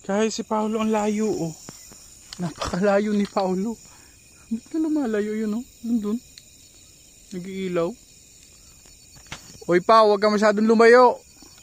Kahit si Paolo ang layo oh. Napakalayo ni Paolo. Ba't ka lumalayo yun oh? Nandun. Nag-iilaw. Hoy pa, huwag ka masyadong lumayo.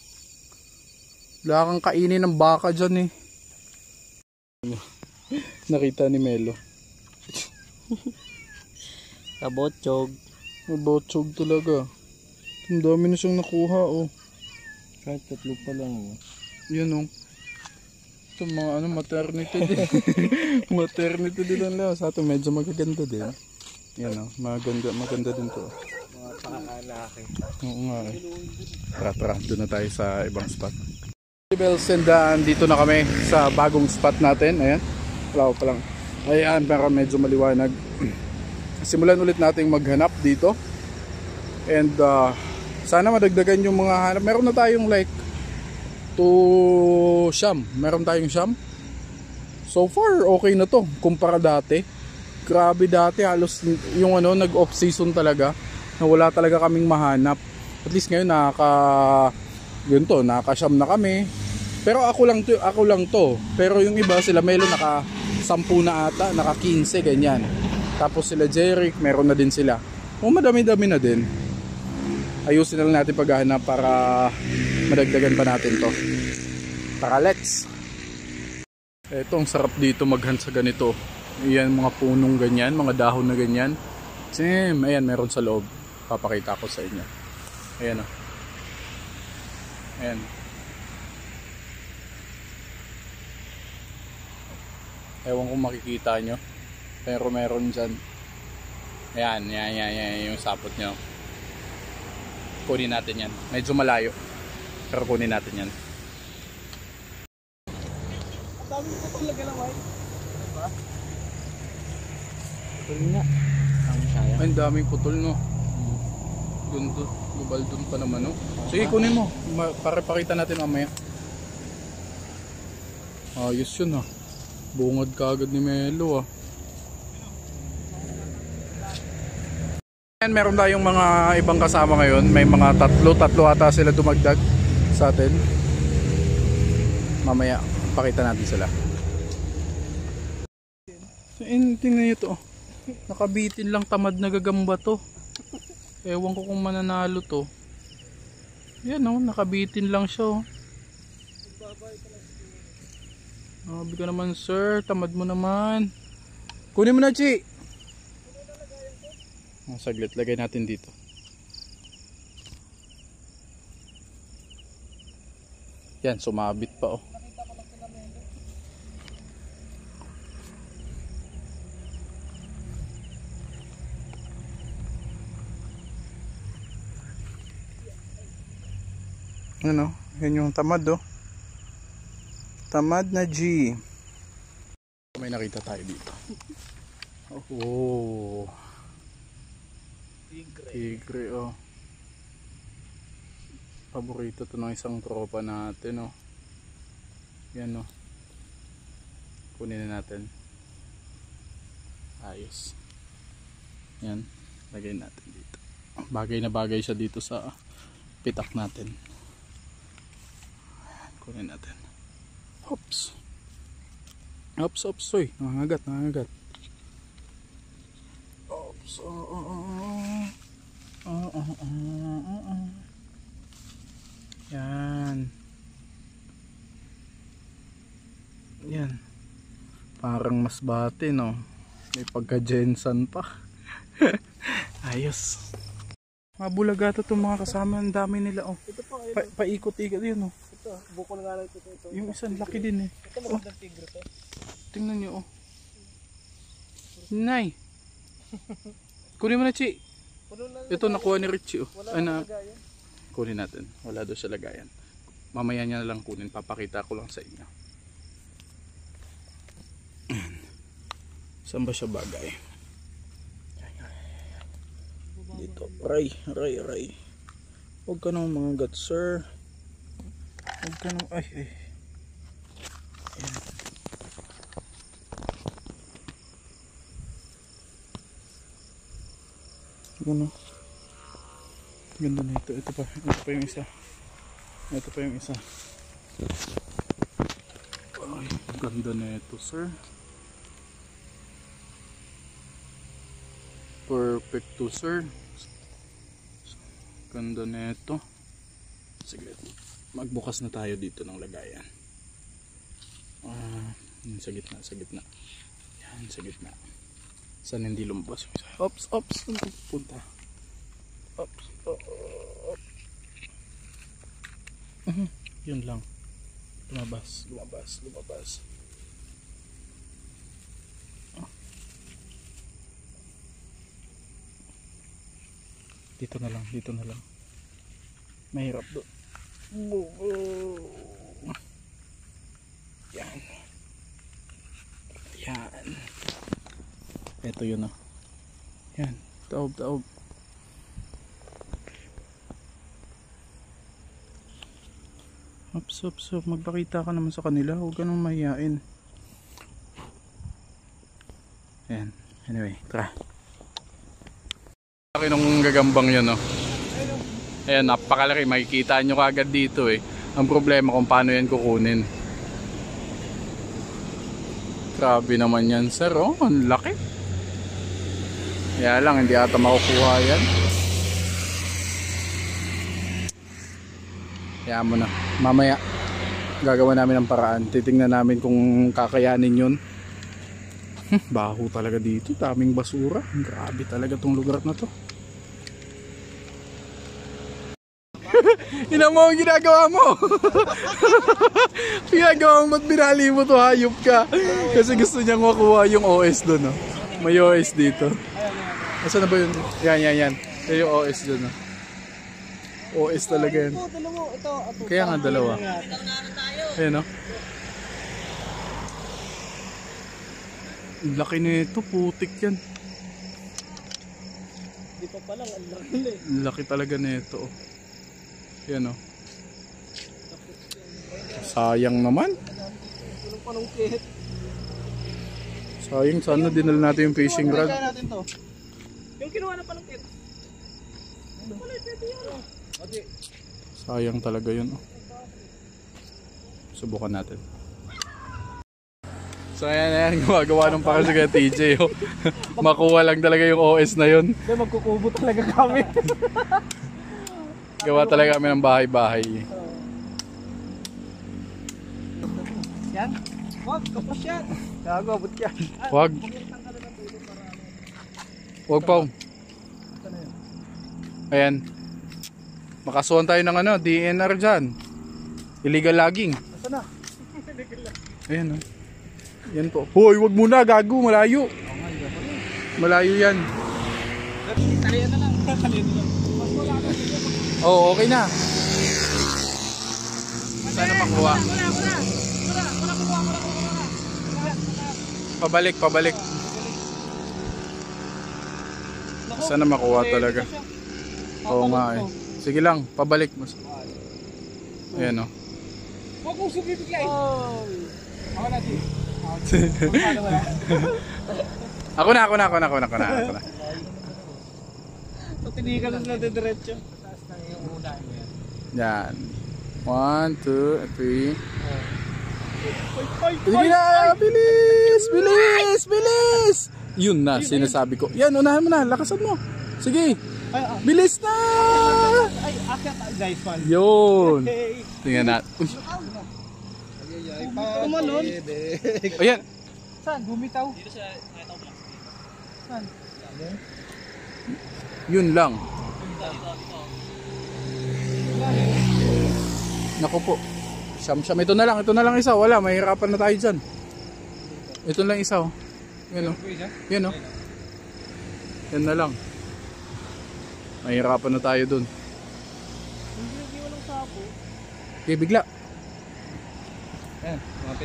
Wala kang kainin ng baka dyan eh. Nakita ni Melo. Kabotsog. Kabotsog talaga. Ang dami na siyang nakuha oh. Kahit tatlo pa lang oh. Yan oh. Ito mga ano, maternity din. Maternity din lang lang. Sa ato medyo magaganda din. Yan oh, maganda din to. Mga pakalaki. Oo nga eh. Tara, doon na tayo sa ibang spot. Bells and dito na kami sa bagong spot natin. Ayan, wala pa lang. Ayan, pero medyo maliwanag. Simulan ulit nating maghanap dito. And sana madagdagan yung mga hanap. Meron na tayong like siyam. Meron tayong siyam. So far, okay na to kumpara dati. Grabe dati, halos yung ano, nag-off season talaga. Na wala talaga kaming mahanap. At least ngayon nakaka-siyam na kami. Pero ako lang to. Pero yung iba sila Melo naka 10 na ata, naka 15 ganyan. Tapos sila Jeric, meron na din sila. Madami-dami na din. Ayusin na lang natin paghahanap para madagdagan pa natin to. Tara, let's. Ito ang sarap dito maghunt sa ganito. Ayan mga punong ganyan, mga dahon na ganyan. Same, ayan meron sa loob. Papakita ko sa inyo. Ayan o. Ayan. Ewan kung makikita nyo. Pero meron dyan. Ayan, yan yung sapot nyo. Kunin natin yan. Medyo malayo. Pero kunin natin yan. Ang daming putol na galaway. Diba? Putol nga. Ay, ang daming putol no. Gubal dun pa naman no. Sige, kunin mo. Para pakita natin mamaya. Ayos yun ha. Bungad ka agad ni Melo ah. Ayan, meron tayong mga ibang kasama ngayon. May mga tatlo ata sila dumagdag sa atin. Mamaya pakita natin sila. Tingnan nyo to. Nakabitin lang, tamad na gagamba to. Ewan ko kung mananalo to. Yan o, nakabitin lang siya o. Sabi ka naman sir, tamad mo naman. Kunin mo na Chi. Saglit, lagay natin dito. Yan, sumabit pa oh. Ano, yan yung tamad oh. Tamad na G. May nakita tayo dito. Oh. Tigre oh. Paborito to ng isang tropa natin oh. Yan oh. Kunin na natin. Ayos. Yan, lagay natin dito. Bagay na bagay siya dito sa pitak natin. Kunin natin. Oops. Oops, oy. Nangangagat. Oops. Yan. Parang mas bate no. May pagka-jensan pa. Ayos. Mabulagata itong mga kasama. Ang dami nila oh. Paikot-ikot yun oh. Ito, bukol nga lang ito. Yung isang laki din eh. Ito magandang tigre to. Tingnan nyo oh. Nay. Kunin mo na Chi. Ito nakuha ni Richie oh. Wala lagayan. Kunin natin. Wala doon sa lagayan. Mamaya niya na lang kunin. Papakita ko lang sa inyo. Saan ba siya bagay? Dito. Ray. Huwag ka nang mga gat sir. Huwag ka nang ay. Ayan. Gano. Ganda na ito. Ito pa yung isa. Ay. Ganda na ito, sir. Perfect to, sir. Ganda na ito. Sige, magbukas na tayo dito ng lagayan. Sa gitna, sa gitna. Yan, sa gitna. Saan hindi lumabas? Ops, ops. Punta. Ops, ops. Yun lang. Lumabas, lumabas, lumabas. Dito na lang, dito na lang. Mahirap doon. Yan. Yan. Ito yun, oh. Yan, taob, taob. Ops, ops, ops. Magpakita ka naman sa kanila. Huwag ka nang mahihain. Yan. Anyway, tara. Laki nung gagambang yun, no? Ayan, napakalaki. Makikita nyo kagad dito, eh. Ang problema kung paano yan kukunin. Grabe naman yan, sir. Oh, ang laki. Kaya lang, hindi ata makukuha yan. Kaya mo na. Mamaya, gagawa namin ng paraan. Titingnan namin kung kakayanin yun. Baho talaga dito. Daming basura. Grabe talaga tong lugar na to. Ina mo ang ginagawa mo. Ginagawa mo, ba't binali mo to, hayop ka? Kasi gusto niyang makuha yung OS doon, no? May OS dito. Asan na ba yun? Yan, yan, yan. Ito yung OS doon, no? OS talaga yan. Kaya nga dalawa. Ayan, no? Laki nito, putik yan. Dito pa lang, ang laki. Laki talaga nito, oh. Yan, oh. Sayang naman. Sayang, sana dinala natin yung fishing rod. Yung kinuha na palungkit. Sayang talaga yun, oh. Subukan natin. So ayan, gumagawa ng para sa TJ, oh. Makuha lang talaga yung OS na yun. Hindi, magkukubo talaga kami. Gawa talaga kami ng bahay-bahay. Yan? Wag, kapos yan. Gago, abot yan. Wag. Wag pa. Ayan. Makasuhan tayo ng ano, DNR dyan. Illegal logging. Asa na? Ayan, oh. Yan po. Hoy, wag muna, gago, malayo. Malayo yan. Talian na lang. Talian na lang. Mas wala ka. Oh, okay na. Sana makuha. Pabalik, pabalik. Sana makuha talaga. Oo nga, eh. Sige lang, pabalik. Ayan, oh. Huwag mong sumibigay. Ako na, G. Ako na. So, tinigal na diretso. Yan. 1, 2, 3. Ay, Sige na! Bilis! Bilis! Bilis! Yun na, sinasabi ko. Yan, unahan mo na. Lakasan mo. Sige. Bilis na! Ay, akyat. Nice one. Yun. Tingnan natin. Uy. Tumalon. Ayan. Saan? Bumitaw? Dito sa nakataw lang. Saan? Yun lang. Naku po. Siyam-siyam. Ito na lang isa. Wala, mahirapan na tayo dyan. Ito lang isa, oh. Yan, oh. Yan, oh. Yan na lang. Mahirapan na tayo dun. Hindi walang sapo. Okay, bigla. Ayan, mapit.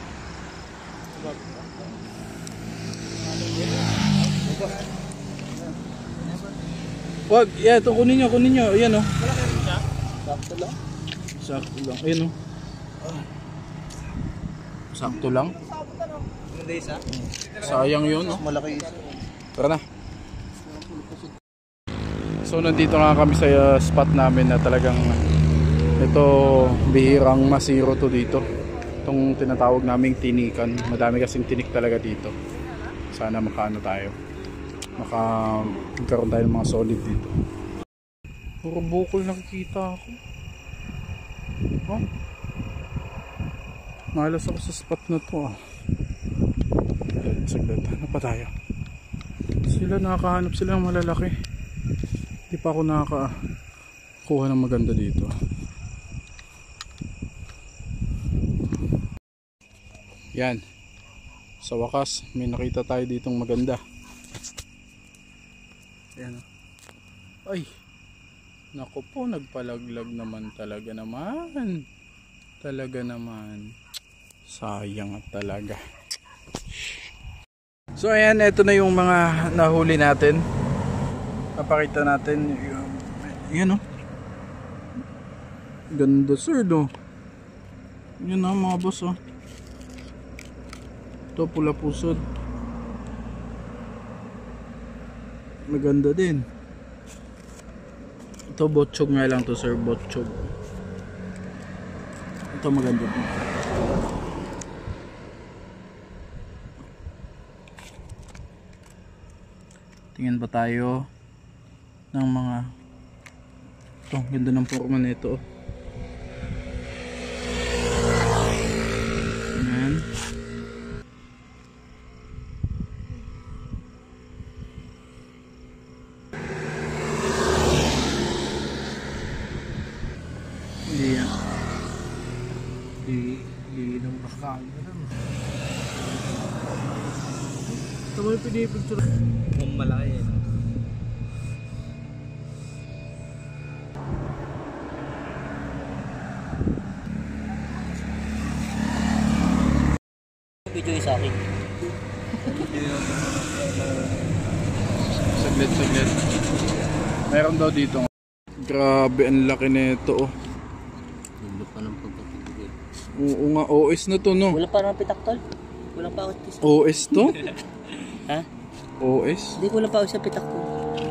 Wag, yeah, ito kunin nyo. Ayan, oh. Wala kayo rin siya? Sakto lang. Sakto lang. Ayan, oh. Sakto lang. Sabot ano? Maganda isa? Sayang yun, oh. Malaki isa. Tara na. So nandito nga kami sa spot namin na talagang ito bihirang masiro to dito. Itong tinatawag naming tinikan. Madami kasing tinik talaga dito. Sana makaano tayo. Magkaroon tayo ng mga solid dito. Puro bukol nakikita ako. Oh. Malas ako sa spot na to ah. Saglit. Ano pa tayo? Sila nakakahanap sila ng malalaki. Hindi pa ako nakakakuha ng maganda dito. Yan. Sa wakas, may nakita tayo ditong maganda. Yan. Ay. Naku po, nagpalaglag naman talaga naman. Talaga naman. Sayang at talaga. So ayan, ito na yung mga nahuli natin. Papakita natin. Yan o. Ganda sir do. Yan o mga boss o. Ito pula pusod. Maganda din. Ito botchog nga lang to sir, botchog. Ito maganda din. Tingnan pa tayo ng mga ito, ganda ng forma nito. Ayan. Hindi yan. Hindi nang makakagano. Ito mo yung pinipicture. Kung malaki eh. Video yung sa akin. Saglit. Meron daw dito. Grabe, ang laki nito oh. Bundok pa ng pagkakibigay. Oo nga, OS na to no. Wala pa ng pitak tol. Wala pa ako sa OS to? ha? OS? Hindi ko lang pa ako sa pitak tol.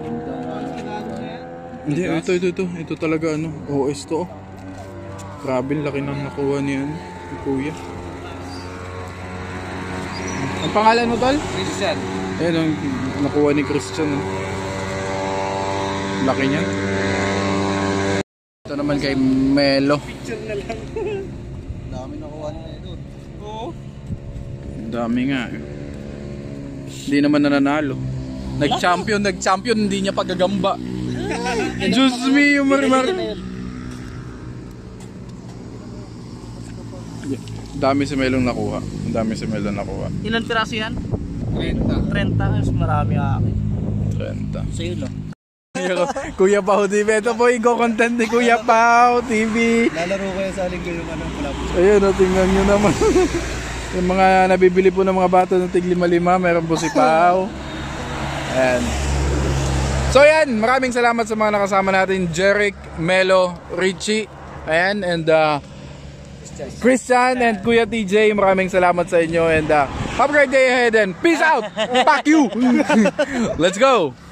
Hindi, ito talaga ano, OS to oh. Grabe, laki nang nakuha niyan, ni kuya. Ang pangalan mo tol? Christian. Ayan ang nakuha ni Christian oh. Laki niyan. Ito naman kay Melo. Picture na lang. Dami nakuha niya doon. Oo. Dami nga. Hindi naman nananalo. Nag-champion, hindi niya pagagamba. Diyos me, yung marimar. Dami si Melong nakuha. Ilan piraso yan? 30. 30. Mas marami akin. 30. Sa'yo lang. Kuya Pao TV. Ito po yung content ni Kuya Pao TV. Lalaro ko yung sa linggo yung anong club. Ayun, tingnan nyo naman. Yung mga nabibili po ng mga bata ng tig 5-5, meron po si Pao. Ayan. So yan, maraming salamat sa mga nakasama natin. Jeric, Melo, Richie, ayan, and Christian and Kuya TJ. Maraming salamat sa inyo and have a great day ahead and peace out. Fuck you. Let's go.